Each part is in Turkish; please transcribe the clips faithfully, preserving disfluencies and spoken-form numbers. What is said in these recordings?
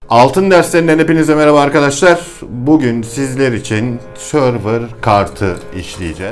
Altın derslerinden hepinize merhaba arkadaşlar. Bugün sizler için server kartı işleyeceğiz.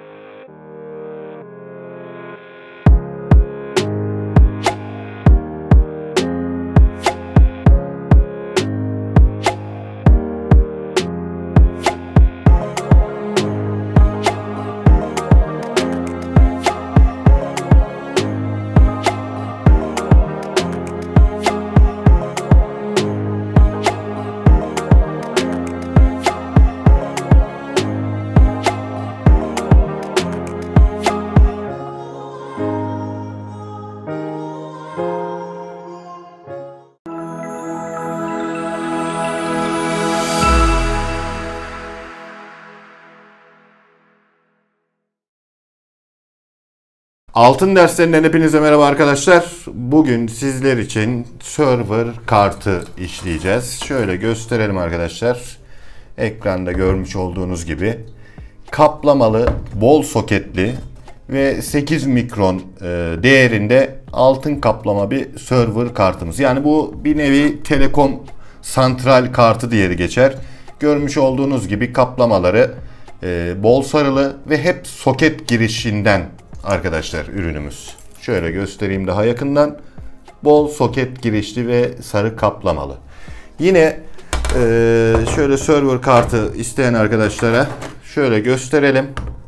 Altın derslerinden hepinize merhaba arkadaşlar. Bugün sizler için server kartı işleyeceğiz. Şöyle gösterelim arkadaşlar. Ekranda görmüş olduğunuz gibi kaplamalı, bol soketli ve sekiz mikron e, değerinde altın kaplama bir server kartımız. Yani bu bir nevi telekom santral kartı diye geçer. Görmüş olduğunuz gibi kaplamaları e, bol sarılı ve hep soket girişinden arkadaşlar ürünümüz. Şöyle göstereyim daha yakından. Bol soket girişli ve sarı kaplamalı. Yine e, şöyle server kartı isteyen arkadaşlara şöyle gösterelim.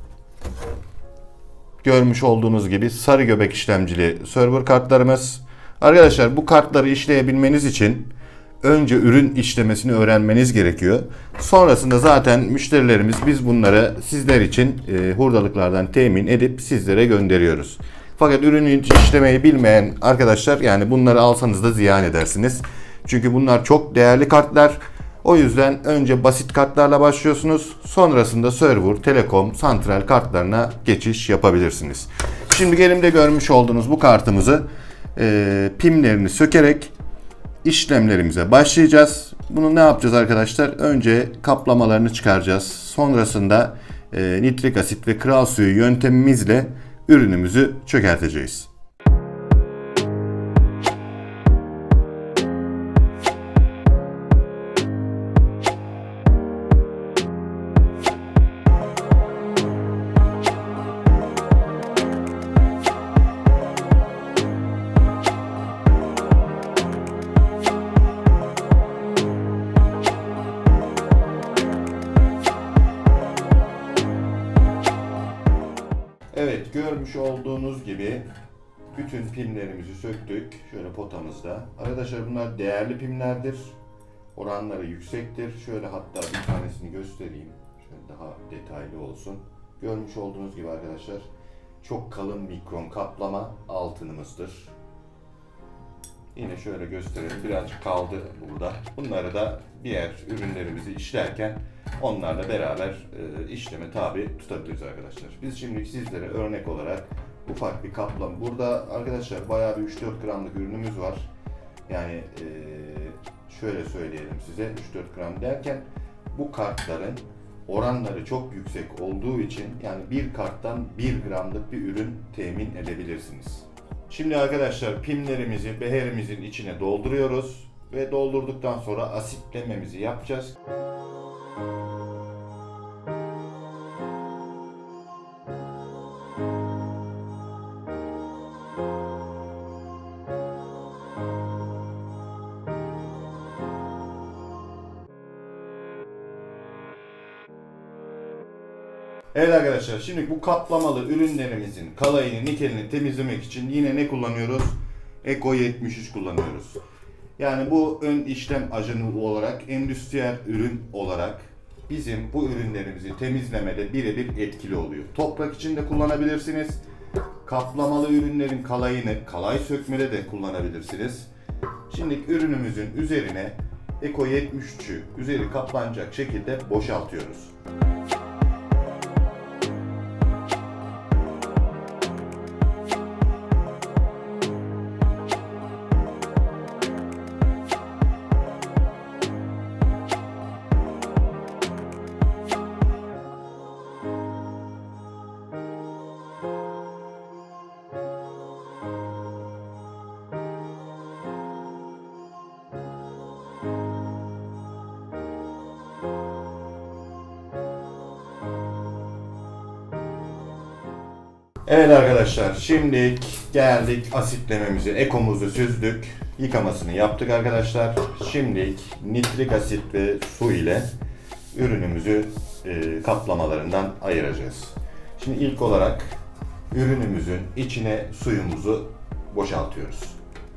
Görmüş olduğunuz gibi sarı göbek işlemcili server kartlarımız. Arkadaşlar bu kartları işleyebilmeniz için önce ürün işlemesini öğrenmeniz gerekiyor. Sonrasında zaten müşterilerimiz biz bunları sizler için e, hurdalıklardan temin edip sizlere gönderiyoruz. Fakat ürünü işlemeyi bilmeyen arkadaşlar yani bunları alsanız da ziyan edersiniz. Çünkü bunlar çok değerli kartlar. O yüzden önce basit kartlarla başlıyorsunuz. Sonrasında server, telekom, santral kartlarına geçiş yapabilirsiniz. Şimdi elimde görmüş olduğunuz bu kartımızı e, pimlerini sökerek işlemlerimize başlayacağız. Bunu ne yapacağız arkadaşlar? Önce kaplamalarını çıkaracağız. Sonrasında e, nitrik asit ve kral suyu yöntemimizle ürünümüzü çökerteceğiz. Evet, görmüş olduğunuz gibi bütün pimlerimizi söktük. Şöyle potamızda. Arkadaşlar bunlar değerli pimlerdir. Oranları yüksektir. Şöyle hatta bir tanesini göstereyim. Şöyle daha detaylı olsun. Görmüş olduğunuz gibi arkadaşlar çok kalın mikron kaplama altınımızdır. Yine şöyle gösterelim. Birazcık kaldı burada. Bunları da diğer ürünlerimizi işlerken onlarla beraber e, işleme tabi tutabiliriz arkadaşlar. Biz şimdi sizlere örnek olarak ufak bir kaplama. Burada arkadaşlar bayağı bir üç dört gramlık ürünümüz var. Yani e, şöyle söyleyelim size üç dört gram derken bu kartların oranları çok yüksek olduğu için yani bir karttan bir gramlık bir ürün temin edebilirsiniz. Şimdi arkadaşlar pimlerimizi beherimizin içine dolduruyoruz ve doldurduktan sonra asitlememizi yapacağız. Evet arkadaşlar şimdi bu kaplamalı ürünlerimizin kalayını, nikelini temizlemek için yine ne kullanıyoruz? Eko yetmiş üç kullanıyoruz. Yani bu ön işlem ajanı olarak endüstriyel ürün olarak bizim bu ürünlerimizi temizlemede birebir etkili oluyor. Toprak için de kullanabilirsiniz. Kaplamalı ürünlerin kalayını kalay sökmede de kullanabilirsiniz. Şimdi ürünümüzün üzerine Eko yetmiş üçü üzeri kaplanacak şekilde boşaltıyoruz. Evet arkadaşlar, şimdi geldik asitlememizi, ekomuzu süzdük, yıkamasını yaptık arkadaşlar. Şimdi nitrik asit ve su ile ürünümüzü e, kaplamalarından ayıracağız. Şimdi ilk olarak ürünümüzün içine suyumuzu boşaltıyoruz.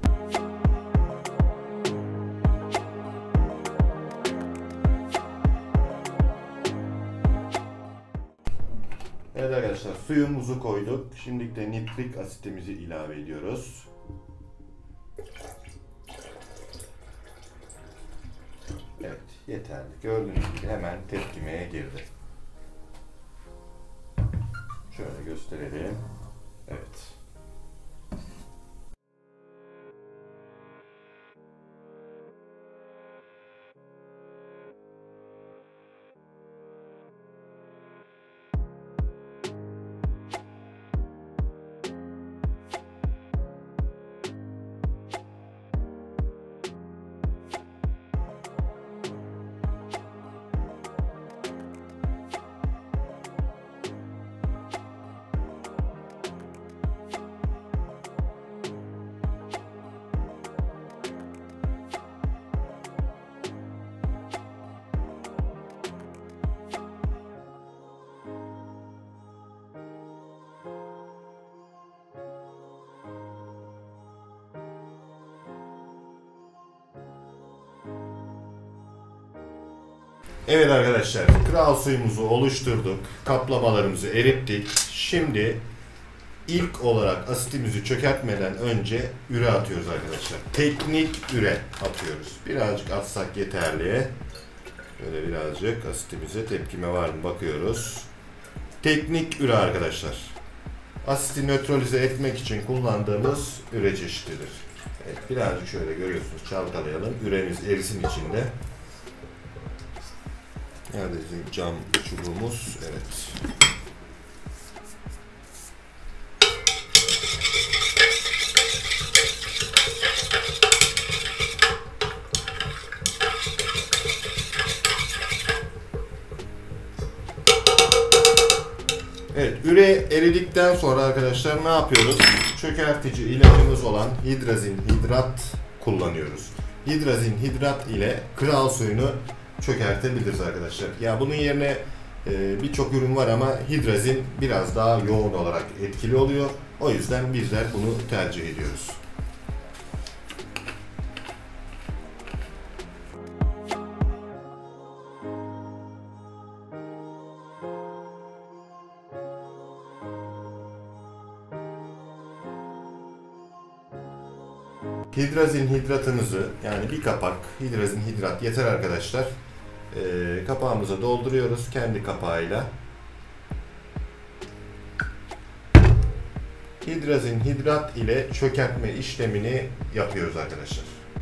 Evet arkadaşlar, suyumuzu koyduk. Şimdi de nitrik asitimizi ilave ediyoruz. Evet, yeterli. Gördüğünüz gibi hemen tepkimeye girdi. Şöyle gösterelim. Evet. Evet arkadaşlar, kral suyumuzu oluşturduk, kaplamalarımızı erittik. Şimdi ilk olarak asitimizi çökertmeden önce üre atıyoruz arkadaşlar. Teknik üre atıyoruz. Birazcık atsak yeterli. Böyle birazcık asitimize tepkime var mı bakıyoruz. Teknik üre arkadaşlar. Asiti nötralize etmek için kullandığımız üre çeşididir. Evet, birazcık şöyle görüyorsunuz, çalkalayalım. Üremiz erisin içinde. Nerede bizim cam çubuğumuz? Evet. Evet, üre eridikten sonra arkadaşlar ne yapıyoruz? Çökertici ilacımız olan hidrazin hidrat kullanıyoruz. Hidrazin hidrat ile kral suyunu çökertebiliriz arkadaşlar. Ya bunun yerine e, birçok ürün var ama hidrazin biraz daha yoğun olarak etkili oluyor. O yüzden bizler bunu tercih ediyoruz. Hidrazin hidratımızı, yani bir kapak hidrazin hidrat yeter arkadaşlar. Ee, kapağımıza dolduruyoruz kendi kapağıyla. Hidrazin hidrat ile çökertme işlemini yapıyoruz arkadaşlar.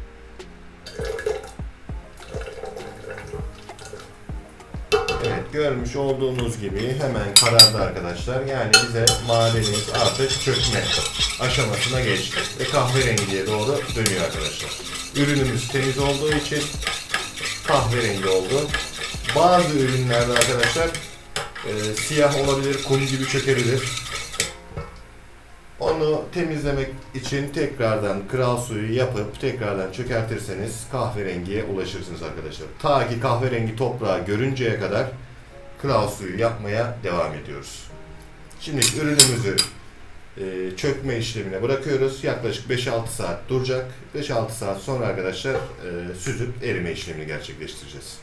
Evet, görmüş olduğunuz gibi hemen karardı arkadaşlar. Yani bize madenimiz artık çökme aşamasına geçti ve kahverengiye doğru dönüyor arkadaşlar. Ürünümüz temiz olduğu için kahverengi oldu. Bazı ürünlerde arkadaşlar e, siyah olabilir, kum gibi çökebilir. Onu temizlemek için tekrardan kral suyu yapıp tekrardan çökertirseniz kahverengiye ulaşırsınız arkadaşlar. Ta ki kahverengi toprağı görünceye kadar kral suyu yapmaya devam ediyoruz. Şimdi ürünümüzü e, çökme işlemine bırakıyoruz. Yaklaşık beş altı saat duracak. beş altı saat sonra arkadaşlar e, süzüp erime işlemini gerçekleştireceğiz.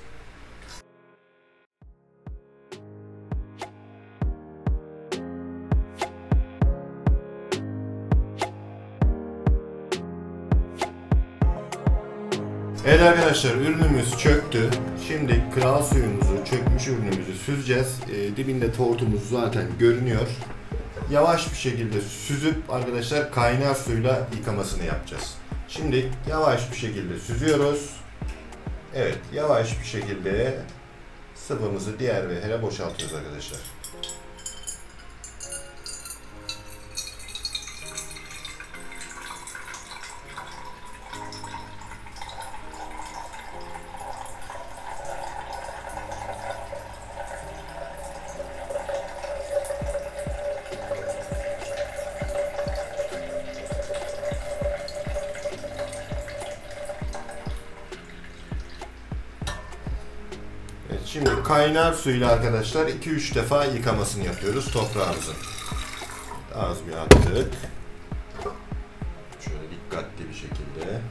Evet arkadaşlar, ürünümüz çöktü. Şimdi kral suyumuzu, çökmüş ürünümüzü süzeceğiz. E, dibinde tortumuz zaten görünüyor. Yavaş bir şekilde süzüp arkadaşlar kaynar suyla yıkamasını yapacağız. Şimdi yavaş bir şekilde süzüyoruz. Evet, yavaş bir şekilde sıvımızı diğer behere boşaltıyoruz arkadaşlar. Şimdi kaynar suyla arkadaşlar iki üç defa yıkamasını yapıyoruz toprağımızın. Az bir attık. Şöyle dikkatli bir şekilde.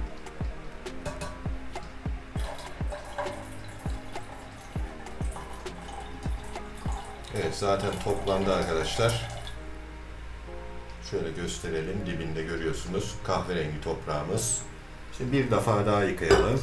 Evet, zaten toplandı arkadaşlar. Şöyle gösterelim. Dibinde görüyorsunuz kahverengi toprağımız. Şimdi bir defa daha yıkayalım.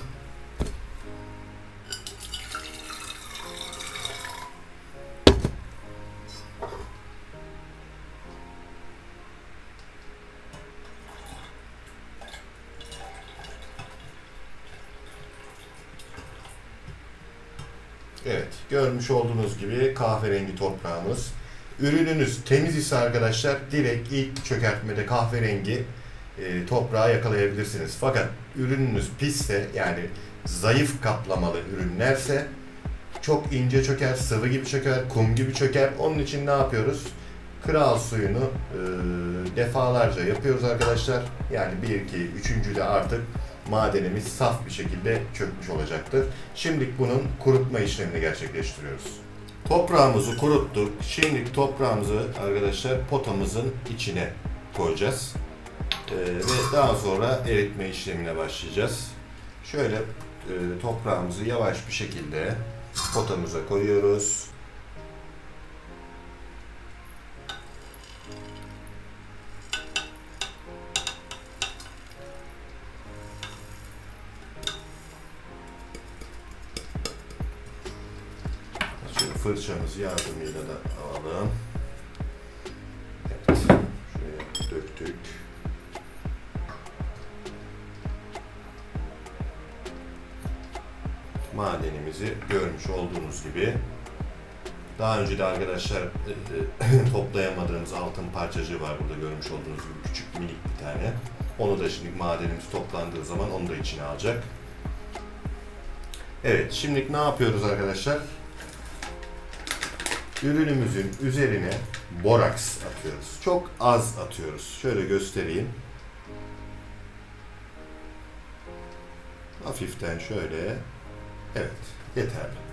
Evet, görmüş olduğunuz gibi kahverengi toprağımız. Ürününüz temiz ise arkadaşlar direkt ilk çökertmede kahverengi e, toprağı yakalayabilirsiniz. Fakat ürününüz pisse, yani zayıf kaplamalı ürünlerse çok ince çöker, sıvı gibi çöker, kum gibi çöker. Onun için ne yapıyoruz? Kral suyunu e, defalarca yapıyoruz arkadaşlar. Yani bir, iki, üçüncü de artık madenimiz saf bir şekilde çökmüş olacaktır. Şimdi bunun kurutma işlemini gerçekleştiriyoruz. Toprağımızı kuruttuk. Şimdi toprağımızı arkadaşlar potamızın içine koyacağız. Ee, ve daha sonra eritme işlemine başlayacağız. Şöyle e, toprağımızı yavaş bir şekilde potamıza koyuyoruz. Fırçamız yardımıyla da alalım. Evet, şuraya döktük. Madenimizi görmüş olduğunuz gibi. Daha önce de arkadaşlar toplayamadığımız altın parçacığı var burada, görmüş olduğunuz gibi küçük minik bir tane. Onu da şimdi madenimiz toplandığı zaman onu da içine alacak. Evet, şimdi ne yapıyoruz arkadaşlar? Ürünümüzün üzerine boraks atıyoruz. Çok az atıyoruz. Şöyle göstereyim. Hafiften şöyle. Evet, yeterli.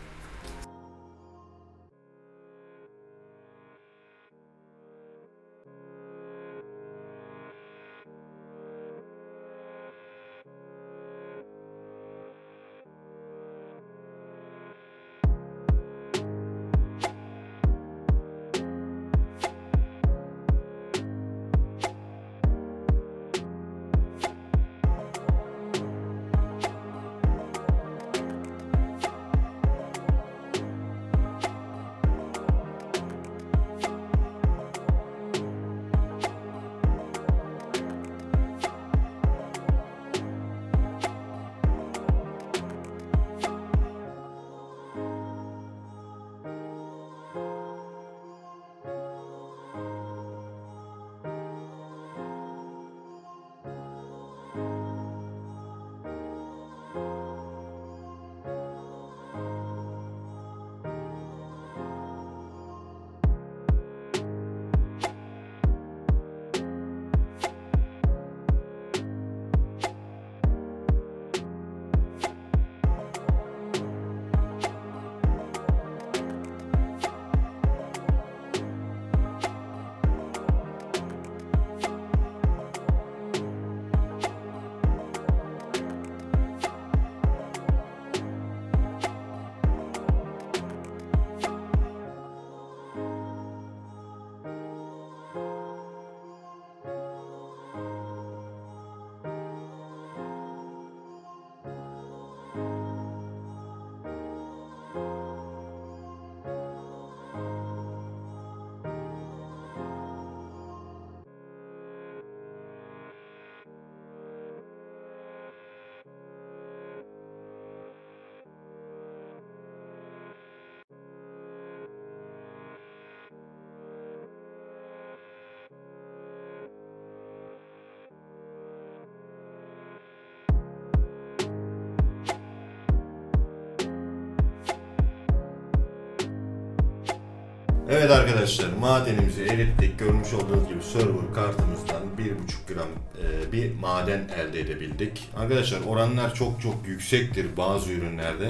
Evet arkadaşlar, madenimizi erittik. Görmüş olduğunuz gibi server kartımızdan bir buçuk gram e, bir maden elde edebildik. Arkadaşlar oranlar çok çok yüksektir bazı ürünlerde.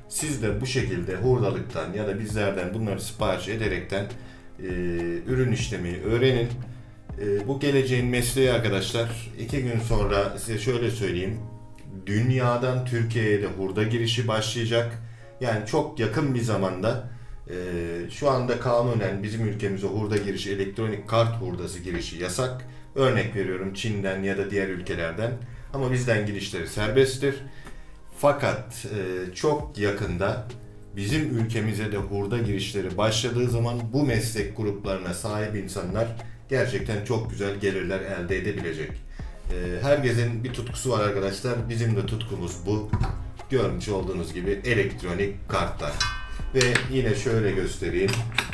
Siz de bu şekilde hurdalıktan ya da bizlerden bunları sipariş ederekten e, ürün işlemeyi öğrenin. E, bu geleceğin mesleği arkadaşlar. İki gün sonra size şöyle söyleyeyim. Dünyadan Türkiye'ye de hurda girişi başlayacak. Yani çok yakın bir zamanda e, şu anda kanunen bizim ülkemize hurda girişi, elektronik kart hurdası girişi yasak. Örnek veriyorum Çin'den ya da diğer ülkelerden. Ama bizden girişleri serbesttir. Fakat e, çok yakında bizim ülkemize de hurda girişleri başladığı zaman bu meslek gruplarına sahip insanlar gerçekten çok güzel gelirler elde edebilecek. E, herkesin bir tutkusu var arkadaşlar. Bizim de tutkumuz bu. Görmüş olduğunuz gibi elektronik kartlar. Ve yine şöyle göstereyim.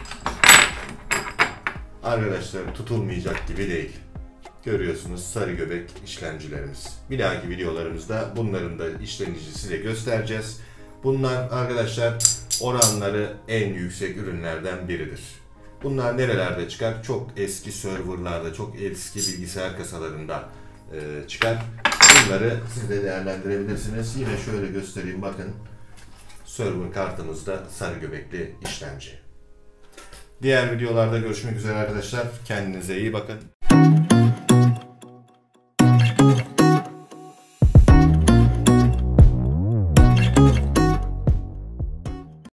Arkadaşlar tutulmayacak gibi değil. Görüyorsunuz sarı göbek işlemcilerimiz. Bir dahaki videolarımızda bunların da işlemci size göstereceğiz. Bunlar arkadaşlar oranları en yüksek ürünlerden biridir. Bunlar nerelerde çıkar? Çok eski serverlarda, çok eski bilgisayar kasalarında e, çıkar. Bunları siz de değerlendirebilirsiniz. Yine şöyle göstereyim, bakın. Server kartımızda sarı göbekli işlemci. Diğer videolarda görüşmek üzere arkadaşlar. Kendinize iyi bakın.